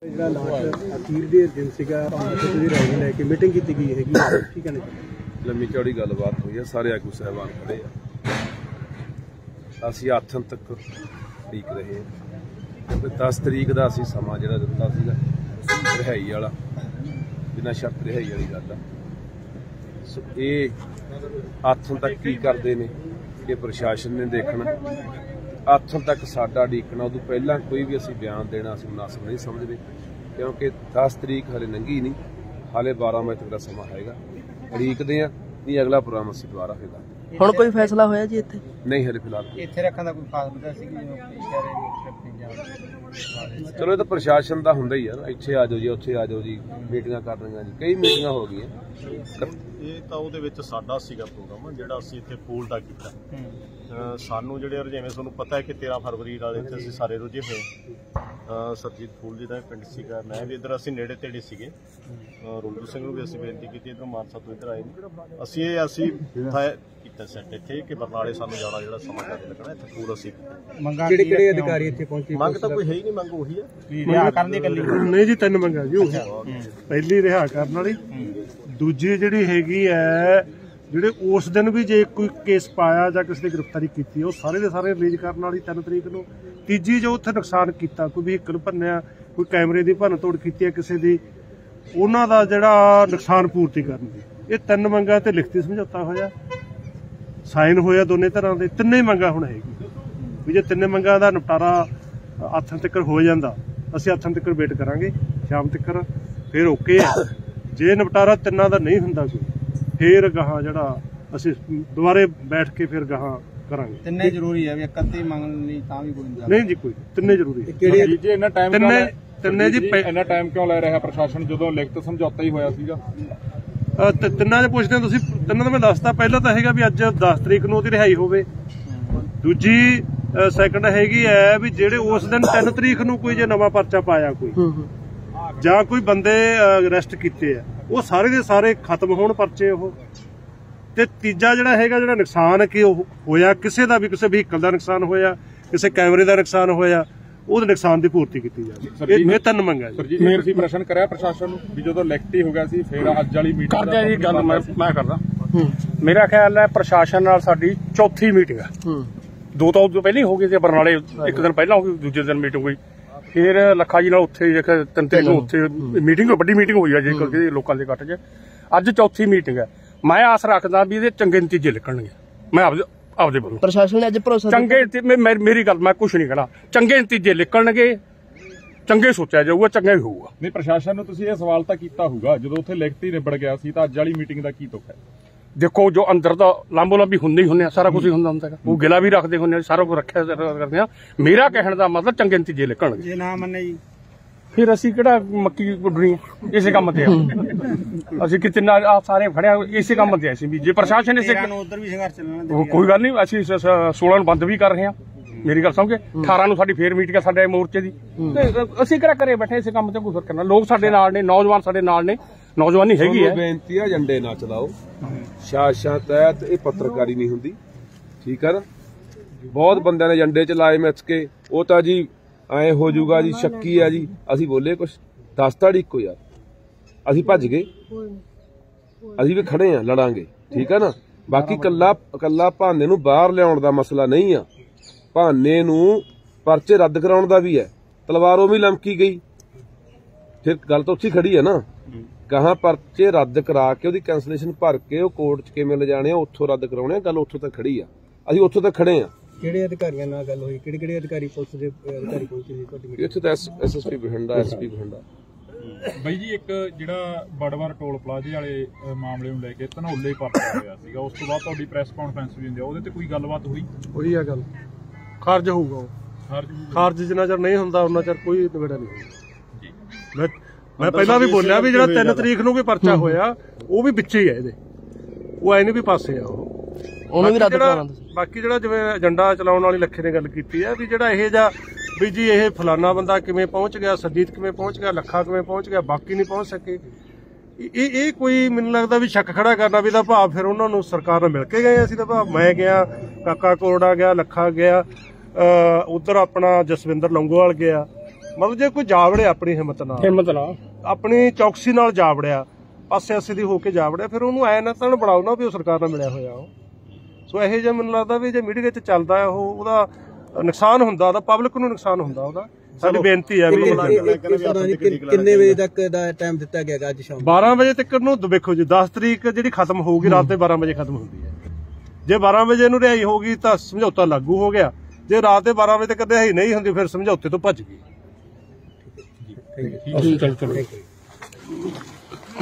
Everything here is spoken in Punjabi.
ਜਿਹੜਾ ਲਾਸਟ ਅਖੀਰ ਦੇ ਦਿਨ ਸੀਗਾ ਦੀ ਰੈਲੀ ਲੈ ਕੇ ਮੀਟਿੰਗ ਕੀਤੀ ਗਈ ਹੈਗੀ, ਠੀਕ ਹੈ ਨਾ? ਲੰਮੀ ਚੌੜੀ ਗੱਲਬਾਤ ਹੋਈ ਹੈ, ਸਾਰੇ ਆਗੂ ਸਾਹਿਬਾਨ ਖੜੇ ਆ, ਅਸੀਂ ਆਥਣ ਤੱਕ ਉਡੀਕ ਰਹੇ ਹਾਂ। 10 ਤਰੀਕ ਦਾ ਅਸੀਂ ਸਮਾਂ ਜਿਹੜਾ ਦਿੱਤਾ ਸੀਗਾ ਰਿਹਾਈ ਵਾਲਾ, ਬਿਨਾਂ ਸ਼ਰਤ ਰਿਹਾਈ ਵਾਲੀ ਗੱਲ ਆ। ਸੋ ਇਹ ਆਥਣ ਤੱਕ ਕੀ ਕਰਦੇ ਨੇ ਇਹ ਪ੍ਰਸ਼ਾਸਨ ਨੇ ਦੇਖਣਾ, ਆਥਣ ਤੱਕ ਸਾਡਾ ਉਡੀਕਣਾ। ਉਦੋਂ ਪਹਿਲਾਂ ਕੋਈ ਵੀ ਅਸੀਂ ਬਿਆਨ ਦੇਣਾ ਅਸੀਂ ਮੁਨਾਸਬ ਨਹੀਂ ਸਮਝਦੇ, ਕਿਉਂਕਿ 10 ਤਰੀਕ ਹਾਲੇ ਲੰਘੀ ਨਹੀਂ, ਹਾਲੇ 12 ਵਜੇ ਤੱਕ ਦਾ ਸਮਾਂ ਹੈਗਾ। ਉਡੀਕਦੇ ਆ, ਨਹੀਂ ਅਗਲਾ ਪ੍ਰੋਗਰਾਮ ਅਸੀਂ ਦੁਬਾਰਾ ਹੋਏਗਾ। ਹੁਣ ਕੋਈ ਫੈਸਲਾ ਹੋਇਆ ਜੀ ਇੱਥੇ? ਨਹੀਂ ਹਲੇ ਫਿਲਹਾਲ ਇੱਥੇ ਰੱਖਣ ਦਾ ਕੋਈ ਖਾਸ ਮੁੱਦਾ ਸੀ ਕਿ ਚਲੋ ਇਹ ਤਾਂ ਪ੍ਰਸ਼ਾਸਨ ਦਾ ਹੁੰਦਾ ਹੀ ਆ ਨਾ, ਇੱਥੇ ਆ ਜਾਓ ਜੀ, ਉੱਥੇ ਆ ਜਾਓ ਜੀ, ਮੀਟਿੰਗਾਂ ਕਰ ਰਹੀਆਂ ਜੀ, ਕਈ ਮੀਟਿੰਗਾਂ ਹੋ ਗਈਆਂ। ਇਹ ਤਾਂ ਉਹਦੇ ਵਿੱਚ ਸਾਡਾ ਸੀਗਾ ਪ੍ਰੋਗਰਾਮ ਜਿਹੜਾ ਅਸੀਂ ਇੱਥੇ ਪੂਲ ਦਾ ਕੀਤਾ। ਸਾਨੂੰ ਜਿਹੜੇ ਜਿਵੇਂ ਤੁਹਾਨੂੰ ਪਤਾ ਹੈ ਕਿ 13 ਫਰਵਰੀ ਵਾਲੇ ਇੱਥੇ ਅਸੀਂ ਸਾਰੇ ਰੁੱਝੇ ਹੋਏ। ਸਰਜੀਤ ਫੂਲ ਜੀ ਦਾ ਪਿੰਡ ਸੀਗਾ, ਮੈਂ ਵੀ ਇੱਧਰ, ਅਸੀਂ ਨੇੜੇ ਤੇੜੇ ਸੀਗੇ। ਰੁੰਦੂ ਸਿੰਘ ਨੂੰ ਵੀ ਅਸੀਂ ਬੇਨਤੀ ਕੀਤੀ, ਇੱਧਰ ਮਾਨਸਾ ਤੋਂ ਇੱਧਰ ਆਏ ਨੇ। ਅਸੀਂ ਕੀਤਾ ਸੈੱਟ ਇੱਥੇ ਕਿ ਬਰਨਾਲੇ ਸਾਨੂੰ ਜਾਣਾ ਜਿਹੜਾ ਸਮਾਂ ਕਰ ਲੱਗਣਾ, ਇੱਥੇ ਪੂਲ ਅਸੀਂ ਕਿਹੜੇ ਅਧਿਕਾਰੀ ਇੱਥੇ ਪਹੁੰਚੇ? ਮੰਗ ਤਾਂ ਕੋਈ ਹੈ ਹੀ ਨਹੀਂ, ਮੰਗ ਉਹੀ ਹੈ ਰਿਹਾ ਕਰਨ ਦੀ ਇਕੱਲੀ ਨਹੀਂ ਜੀ, 3 ਮੰਗਾਂ ਜੀ। ਪਹਿਲੀ ਰਿਹਾ ਕਰਨ ਵਾਲੀ, ਦੂਜੀ ਜਿਹੜੀ ਹੈਗੀ ਹੈ ਜਿਹੜੇ ਉਸ ਦਿਨ ਵੀ ਜੇ ਕੋਈ ਕੇਸ ਪਾਇਆ ਜਾਂ ਕਿਸੇ ਦੀ ਗ੍ਰਿਫਤਾਰੀ ਕੀਤੀ ਉਹ ਸਾਰੇ ਦੇ ਸਾਰੇ ਰਿਲੀਜ਼ ਕਰਨ ਵਾਲੀ 3 ਤਰੀਕ ਨੂੰ। ਤੀਜੀ ਜੋ ਉੱਥੇ ਨੁਕਸਾਨ ਕੀਤਾ, ਕੋਈ ਵਹੀਕਲ ਭੰਨਿਆ, ਕੋਈ ਕੈਮਰੇ ਦੀ ਭੰਨ ਤੋੜ ਕੀਤੀ ਹੈ ਕਿਸੇ ਦੀ, ਉਹਨਾਂ ਦਾ ਜਿਹੜਾ ਨੁਕਸਾਨ ਪੂਰਤੀ ਕਰਨ ਦੀ। ਇਹ 3 ਮੰਗਾਂ ਤੇ ਲਿਖਤੀ ਸਮਝੌਤਾ ਹੋਇਆ, ਸਾਈਨ ਹੋਇਆ ਦੋਨੇ ਤਰ੍ਹਾਂ ਦੇ। 3 ਮੰਗਾਂ ਹੁਣ ਹੈਗੀ ਵੀ ਜੇ 3 ਮੰਗਾਂ ਦਾ ਨਿਪਟਾਰਾ ਆਥਣ ਤੱਕ ਹੋ ਜਾਂਦਾ, ਅਸੀਂ ਆਥਣ ਤੱਕ ਵੇਟ ਕਰਾਂਗੇ ਸ਼ਾਮ ਤੱਕ, ਫਿਰ ਓਕੇ ਹੈ। ਜੇ ਨਿਪਟਾਰਾ 3 ਦਾ ਨਹੀਂ ਹੁੰਦਾ ਕੋਈ, ਫਿਰ ਗਾਹਾਂ ਜਿਹੜਾ ਅਸੀਂ ਦੁਬਾਰੇ ਬੈਠ ਕੇ ਫਿਰ ਗਾਹਾਂ ਕਰਾਂਗੇ। 3 ਜ਼ਰੂਰੀ ਹੈ ਵੀ ਇਕੱਤੀ ਮੰਗਣ ਲਈ ਤਾਂ ਵੀ ਕੋਈ ਨਹੀਂ ਜੀ, ਕੋਈ 3 ਜ਼ਰੂਰੀ ਹੈ। ਕਿਹੜੇ ਜੀ ਇੰਨਾ ਟਾਈਮ ਤਿੰਨੇ ਜੀ ਇੰਨਾ ਟਾਈਮ ਕਿਉਂ ਲੈ ਰਿਹਾ ਪ੍ਰਸ਼ਾਸਨ, ਜਦੋਂ ਲਿਖਤ ਸਮਝੌਤਾ ਹੀ ਹੋਇਆ ਸੀਗਾ? 3 ਦੇ ਪੁੱਛਦੇ ਤੁਸੀਂ 3 ਦਾ ਮੈਂ ਦੱਸਦਾ। ਪਹਿਲਾਂ ਤਾਂ ਹੈਗਾ ਵੀ ਅੱਜ 10 ਤਰੀਕ ਨੂੰ ਉਹਦੀ ਰਿਹਾਈ ਹੋਵੇ। ਦੂਜੀ ਸੈਕੰਡ ਹੈਗੀ ਹੈ ਵੀ ਜਿਹੜੇ ਉਸ ਦਿਨ 3 ਤਰੀਕ ਨੂੰ ਕੋਈ ਜੇ ਨਵਾਂ ਪਰਚਾ ਪਾਇਆ ਕੋਈ ਜਾਂ ਕੋਈ ਬੰਦੇ ਅਰੈਸਟ ਕੀਤੇ ਆ, ਉਹ ਸਾਰੇ ਦੇ ਸਾਰੇ ਖਤਮ ਹੋਣ ਪਰਚੇ ਉਹ। ਤੇ ਤੀਜਾ ਜਿਹੜਾ ਹੈਗਾ ਜਿਹੜਾ ਨੁਕਸਾਨ ਕਿ ਉਹ ਹੋਇਆ ਕਿਸੇ ਦਾ ਵੀ, ਕਿਸੇ ਵਹੀਕਲ ਦਾ ਨੁਕਸਾਨ ਹੋਇਆ, ਕਿਸੇ ਕੈਮਰੇ ਦਾ ਨੁਕਸਾਨ ਹੋਇਆ, ਉਹਦੇ ਨੁਕਸਾਨ ਦੀ ਪੂਰਤੀ ਕੀਤੀ ਜਾਵੇ। ਇਹ 3 ਮੰਗਾਂ ਜੀ। ਤੁਸੀਂ ਪ੍ਰਸ਼ਨ ਕਰਿਆ ਪ੍ਰਸ਼ਾਸਨ ਨੂੰ ਵੀ ਜਦੋਂ ਲਿਖਤੀ ਹੋ ਗਿਆ ਸੀ ਫਿਰ ਅੱਜ ਵਾਲੀ ਮੀਟਿੰਗ ਕਰਦੇ ਜੀ ਗੱਲ ਮੈਂ ਕਰਦਾ। ਮੇਰਾ ਖਿਆਲ ਹੈ ਪ੍ਰਸ਼ਾਸਨ ਨਾਲ ਸਾਡੀ ਚੌਥੀ ਮੀਟਿੰਗ ਹੈ। 2 ਤਾਂ ਉਦੋਂ ਪਹਿਲਾਂ ਹੀ ਹੋ ਗਈ ਸੀ, ਬਰਨਾਲੇ 1 ਦਿਨ ਪਹਿਲਾਂ ਹੋ ਗਈ, ਦੂਜੇ ਦਿਨ ਮੀਟਿੰਗ ਹੋਈ। ਫਿਰ ਲੱਖਾ ਜੀ ਨਾਲ ਉੱਥੇ 3 ਤਰੀਕ ਨੂੰ ਉੱਥੇ ਮੀਟਿੰਗ, ਵੱਡੀ ਮੀਟਿੰਗ ਹੋਈ ਹੈ ਜੀ ਲੋਕਾਂ ਦੇ ਇਕੱਠ 'ਚ। ਅੱਜ ਚੌਥੀ ਮੀਟਿੰਗ ਹੈ। ਮੈਂ ਆਸ ਰੱਖਦਾ ਵੀ ਇਹਦੇ ਚੰਗੇ ਨਤੀਜੇ ਨਿਕਲਣਗੇ। ਮੈਂ ਆਪਦੇ ਵੱਲੋਂ ਪ੍ਰਸ਼ਾਸਨ ਨੇ ਅੱਜ ਭਰੋਸਾ ਚੰਗੇ, ਮੇਰੀ ਗੱਲ ਮੈਂ ਕੁਛ ਨਹੀਂ ਕਹਿਣਾ, ਚੰਗੇ ਨਤੀਜੇ ਨਿਕਲਣਗੇ, ਚੰਗੇ ਸੋਚਿਆ ਜਾਊਗਾ, ਚੰਗਾ ਹੀ ਹੋਊਗਾ। ਨਹੀਂ, ਪ੍ਰਸ਼ਾਸਨ ਨੂੰ ਤੁਸੀਂ ਇਹ ਸਵਾਲ ਤਾਂ ਕੀਤਾ ਹੋਊਗਾ ਜਦੋਂ ਉੱਥੇ ਲਿਖਤੀ ਨਿਬੜ ਗਿਆ ਸੀ, ਤਾਂ ਅੱਜ ਵਾਲੀ ਮੀਟਿੰਗ ਦਾ ਕੀ ਤੁਕ ਹੈ? ਦੇਖੋ ਜੋ ਅੰਦਰ ਦਾ ਲਾਂਬੋ ਲਾਂਬੀ ਹੁੰਦੇ ਹੀ ਹੁੰਦੇ ਆ, ਸਾਰਾ ਕੁਝ ਹੀ ਹੁੰਦਾ ਹੁੰਦਾ, ਉਹ ਗਿਲਾ ਵੀ ਰੱਖਦੇ ਹੁੰਦੇ ਆ, ਸਾਰਾ ਕੁਝ ਰੱਖਿਆ ਕਰਦੇ ਆ। ਮੇਰਾ ਕਹਿਣ ਦਾ ਮਤਲਬ ਚੰਗੇ ਨਤੀਜੇ ਨਿਕਲਣਗੇ। ਜੇ ਨਾ ਮੰਨੇ ਜੀ ਫਿਰ ਅਸੀਂ ਕਿਹੜਾ ਮੱਕੀ ਗੁੱਡਣੀ ਇਸੇ ਕੰਮ ਤੇ ਆ। ਅਸੀਂ ਕਿਤੇ ਸਾਰੇ ਖੜਿਆ ਇਸੇ ਕੰਮ ਤੇ ਅਸੀਂ ਵੀ ਜੇ ਪ੍ਰਸ਼ਾਸਨ ਇਸੇ ਉਧਰ ਵੀ ਸੰਘਰਸ਼ ਚੱਲਣਾ ਕੋਈ ਗੱਲ ਨਹੀਂ। ਅਸੀਂ 16 ਨੂੰ ਬੰਦ ਵੀ ਕਰ ਰਹੇ ਹਾਂ, ਮੇਰੀ ਗੱਲ ਸਮਝੇ। 18 ਨੂੰ ਸਾਡੀ ਫੇਰ ਮੀਟਿੰਗ ਸਾਡੇ ਮੋਰਚੇ ਦੀ, ਅਸੀਂ ਕਿਹੜਾ ਕਰੇ ਬੈਠੇ ਇਸੇ ਕੰਮ ਤੇ ਕੋਈ ਫਰਕ ਕਰਨਾ। ਲੋਕ ਸਾਡੇ ਨਾਲ ਨੇ, ਨੌਜਵਾਨ ਸਾਡੇ ਨਾਲ ਨੇ, ਨੌਜਵਾਨੀ ਹੈਗੀ ਹੈ। ਬੇਨਤੀ ਆ ਝੰਡੇ ਨਾ ਚਲਾਓ, ਸ਼ਾਸ਼ਾਂ ਤਹਿਤ ਇਹ ਪੱਤਰਕਾਰੀ ਨਹੀਂ ਹੁੰਦੀ, ਠੀਕ ਆ ਨਾ? ਬਹੁਤ ਬੰਦਿਆਂ ਨੇ ਝੰਡੇ ਚਲਾਏ ਮਿੱਥ ਕੇ, ਉਹ ਤਾਂ ਜੀ ਐ ਹੋ ਜਾਊਗਾ ਜੀ, ਸ਼ੱਕੀ ਆ ਜੀ। ਅਸੀਂ ਬੋਲੇ ਕੁਛ 10 ਤਾੜੀ ਇੱਕੋ ਯਾਰ, ਅਸੀਂ ਭੱਜ ਗਏ, ਅਸੀਂ ਵੀ ਖੜੇ ਆ, ਲੜਾਂਗੇ, ਠੀਕ ਆ ਨਾ? ਬਾਕੀ ਕੱਲਾ ਭਾਨੇ ਨੂੰ ਬਾਹਰ ਲਿਆਉਣ ਦਾ ਮਸਲਾ ਨਹੀਂ ਆ, ਭਾਨੇ ਨੂੰ ਪਰਚੇ ਰੱਦ ਕਰਾਉਣ ਦਾ ਵੀ ਹੈ। ਤਲਵਾਰੋਂ ਵੀ ਲਮਕੀ ਗਈ, ਫਿਰ ਗੱਲ ਤਾਂ ਉੱਥੇ ਖੜੀ ਹੈ ਨਾ। ਕਹਾਂ ਪਰਚੇ ਰੱਦ ਕਰਾ ਕੇ ਉਹਦੀ ਕੈਂਸਲੇਸ਼ਨ ਭਰ ਕੇ ਉਹ ਕੋਰਟ 'ਚ ਕਿਵੇਂ ਲਿਜਾਣੇ ਆ, ਉੱਥੋਂ ਰੱਦ ਕਰਾਉਣੇ ਆ, ਗੱਲ ਉੱਥੋਂ ਤੱਕ ਖੜੀ ਆ, ਅਸੀਂ ਉੱਥੋਂ ਤੱਕ ਖੜੇ ਆ। ਕਿਹੜੇ ਅਧਿਕਾਰੀਆਂ ਨਾਲ ਗੱਲ ਹੋਈ? ਕਿਹੜੇ ਅਧਿਕਾਰੀ ਪੁਲਿਸ ਦੇ ਅਧਿਕਾਰੀ ਪਹੁੰਚੇ ਸੀ ਤੁਹਾਡੀ ਮੀਟਿੰਗ? ਇੱਥੇ ਤਾਂ SSP ਬਠਿੰਡਾ, SP ਬਠਿੰਡਾ। ਬਾਈ ਜੀ, ਇੱਕ ਜਿਹੜਾ ਬੜਵਾਰ ਟੋਲ ਪਲਾਜ਼ੇ ਵਾਲੇ ਮਾਮਲੇ ਨੂੰ ਲੈ ਕੇ ਧਨੌਲੇ ਪਰਚਾ ਹੋਇਆ ਸੀਗਾ, ਉਸ ਤੋਂ ਬਾਅਦ ਤੁਹਾਡੀ ਪ੍ਰੈਸ ਕਾਨਫਰੰਸ ਵੀ ਹੁੰਦੀ ਆ, ਉਹਦੇ ਤੇ ਕੋਈ ਗੱਲਬਾਤ ਹੋਈ? ਉਹੀ ਆ ਗੱਲ, ਖਾਰਜ ਹੋਊਗਾ ਉਹ। ਖਾਰਜ ਜਿੰਨਾ ਚਿਰ ਨਹੀਂ ਹੁੰਦਾ ਉਹਨਾਂ ਚਿਰ ਕੋਈ ਨਿਬੇੜਾ ਨਹੀਂ ਹੋਊਗਾ। ਮੈਂ ਪਹਿਲਾਂ ਵੀ ਬੋਲਿਆ ਵੀ ਜਿਹੜਾ 3 ਤਰੀਕ ਨੂੰ ਵੀ ਪਰਚਾ ਹੋਇਆ ਉਹ ਵੀ ਵਿੱਚ ਹੀ ਹੈ ਇਹਦੇ, ਉਹ ਐ ਨਹੀਂ ਵੀ ਪਾਸੇ ਆ ਉਹਨੂੰ ਵੀ ਰੱਦ ਕਰਾਉਣਾ। ਬਾਕੀ ਜਿਹੜਾ ਜਿਵੇਂ ਏਜੰਡਾ ਚਲਾਉਣ ਵਾਲੀ ਲੱਖੇ ਨੇ ਗੱਲ ਕੀਤੀ ਹੈ ਵੀ ਜਿਹੜਾ ਇਹ ਜਾਂ ਵੀ ਜੀ ਇਹ ਫਲਾਨਾ ਬੰਦਾ ਕਿਵੇਂ ਪਹੁੰਚ ਗਿਆ, ਸਰਜੀਤ ਕਿਵੇਂ ਪਹੁੰਚ ਗਿਆ, ਲੱਖਾ ਕਿਵੇਂ ਪਹੁੰਚ ਗਿਆ, ਬਾਕੀ ਨਹੀਂ ਪਹੁੰਚ ਸਕੇ, ਇਹ ਕੋਈ ਮੈਨੂੰ ਲੱਗਦਾ ਵੀ ਸ਼ੱਕ ਖੜਾ ਕਰਨਾ ਵੀ ਦਾ ਭਾਵ ਫਿਰ ਉਹਨਾਂ ਨੂੰ ਸਰਕਾਰ ਨਾਲ ਮਿਲ ਕੇ ਗਏ। ਅਸੀਂ ਤਾਂ ਭਾਵ ਮੈਂ ਗਿਆ, ਕਾਕਾ ਕੋਰੜਾ ਗਿਆ, ਲੱਖਾ ਗਿਆ, ਉਧਰ ਆਪਣਾ ਜਸਵਿੰਦਰ ਲੰਗੋਵਾਲ ਗਿਆ, ਮਤਲਬ ਜੇ ਕੋਈ ਜਾਵੜਿਆ ਆਪਣੀ ਹਿੰਮਤ ਨਾਲ ਆਪਣੀ ਚੌਕਸੀ ਨਾਲ ਜਾਵੜਿਆ, ਪਾਸੇ ਦੀ ਹੋ ਕੇ ਜਾਵੜਿਆ, ਫਿਰ ਉਹਨੂੰ ਐ ਨਾ ਤਾਂ ਬਣਾਓ ਨਾ ਵੀ ਉਹ ਸਰਕਾਰ ਨਾਲ ਮਿਲਿਆ ਹੋਇਆ ਉਹ। ਸੋ ਇਹੋ ਜਿਹਾ ਮੈਨੂੰ ਲੱਗਦਾ ਵੀ ਜੇ ਮੀਡੀਆ 'ਚ ਚੱਲਦਾ ਹੈ ਉਹਦਾ ਨੁਕਸਾਨ ਹੁੰਦਾ, ਉਹਦਾ ਪਬਲਿਕ ਨੂੰ ਨੁਕਸਾਨ ਹੁੰਦਾ ਉਹਦਾ। ਸਾਡੀ ਬੇਨਤੀ ਹੈ ਵੀ ਕਿੰਨੇ ਵਜੇ ਤੱਕ ਦਾ ਟਾਈਮ ਦਿੱਤਾ ਗਿਆ ਅੱਜ ਸ਼ਾਮ 12 ਵਜੇ ਤੱਕ ਨੂੰ ਵੇਖੋ ਜੀ, 10 ਤਰੀਕ ਜਿਹੜੀ ਖਤਮ ਹੋਊਗੀ ਰਾਤ ਦੇ 12 ਵਜੇ ਖਤਮ ਹੁੰਦੀ ਹੈ। ਜੇ 12 ਵਜੇ ਨੂੰ ਰਿਹਾਈ ਹੋਗੀ ਤਾਂ ਸਮਝੌਤਾ ਲਾਗੂ ਹੋ ਗਿਆ, ਜੇ ਰਾਤ ਦੇ 12 ਵਜੇ ਤੱਕ ਰਿਹਾਈ ਨਹੀਂ ਹੁੰਦੀ ਫਿਰ ਸਮਝੌਤੇ ਤੋਂ ਭੱਜ ਗਈ। ਚਲੋ